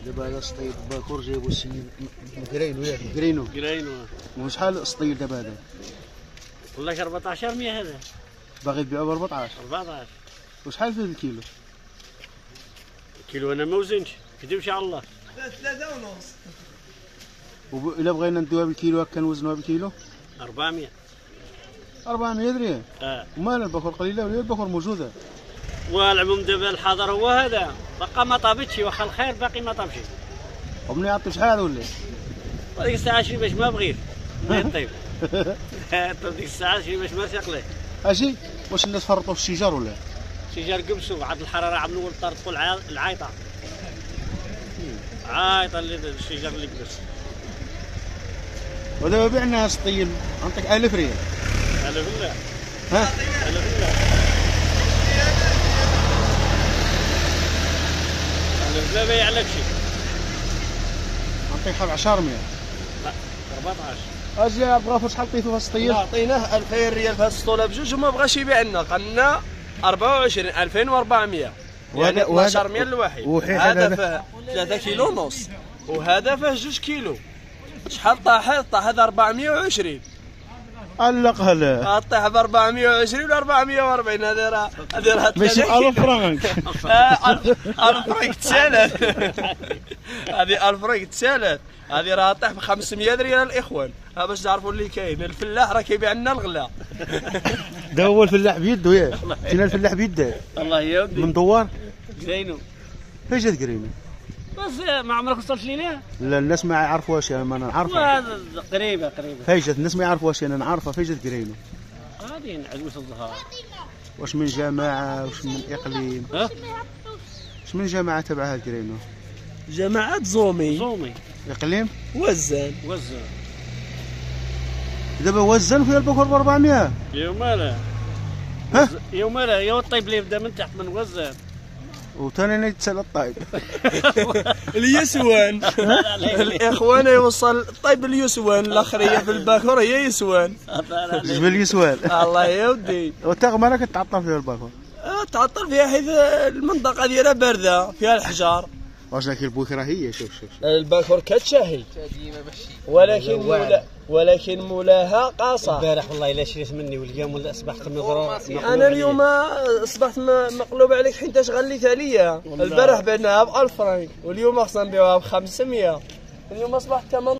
دابا هذا سطيل باكور جايبو السيد كرينو ياك كرينو وشحال سطيل دابا هذا؟ والله 1400 هذا باغي تبيعو ب 14. وشحال فيه الكيلو؟ الكيلو انا ما وزنتش كذبش على الله. 3.5. إلا بغينا ندوها بالكيلو هكا نوزنوها بالكيلو؟ 400. 400 درهم؟ ومال الباكور قليله ولا الباكور موجوده؟ والعموم دابا الحاضر هو هذا، بقى ما طابتش واخا الخير باقي ما طابش. ومني عطيو شحال ولا؟ وديك الساعة شي باش ما بغيت ما طيب. ديك الساعة شي باش ما ثقله. اجي واش الناس فرطوا في الشجر ولا؟ الشجر قبسوا عاد الحرارة عاد نول طرطقوا العايطة. عايطة اللي الشجر اللي قبس. ودابا بعناها سطيل نعطيك 1000 ريال. 1000 لا. ها؟ 1000 لا. 1000 لا بايع لك شي. نعطيك حاب 10 100. لا 14. اجي يا بغا شحال عطيتو في السطيل؟ عطيناه 2000 ريال في هاد السطوله بجوج وما بغاش يبيع لنا، قال لنا 24 2400 يعني 1200 الواحد. هذا فيه 3 كيلو ونص وهذا فيه 2 كيلو. شحال طاح هذا 420. علق هلا طاح ب 420 و 440. هذه راه ماشي 1000 فرانك. 1000 فرانك تسالت. هذه 1000 فرانك تسالت. هذه راه طاح ب 500 ريال الاخوان. ها باش تعرفوا اللي كاين الفلاح راه كيبيع لنا الغلا. دا هو الفلاح بيدو ياك. جينا الفلاح بيده. الله يا ودي. من دوار؟ كرينو. فين جات كرينو؟ بس ما عمرك وصلت لينا؟ لا الناس ما يعرفوهاش انا ما نعرفها. قريبة. فين جات الناس ما يعرفوهاش انا نعرفها. فين جات كرينو؟ غادي عجوز الظهر. واش من جماعة واش من اقليم؟ ها؟ واش من جماعة تبعها كرينو؟ جماعة زومي. اقليم؟ وزان. دابا وزن فيها البكر ب 400. يومالا. ها؟ يومالا يا الطيب اللي يبدا من تحت من وزان. وثاني نيتسال الطيب. اليسوان. الاخوان يوصل الطيب اليسوان الاخريه في الباكور هي يسوان. جبل يسوان. الله يا ودي. والتغمه راك تعطل فيها الباكور. تعطل فيها حيث المنطقه ديالها بارده فيها الحجار. واش لكن البوكره هي شوف الباكور كتشاهي ولكن مولاها قاصه. البارح والله الا شريت مني واليوم ولا اصبحت مضروب. انا اليوم اصبحت مقلوب عليك حيت غليت عليا. البارح بعناها ب 1000 فرانك واليوم خصنا نبيعوها ب 500. اليوم اصبحت كمان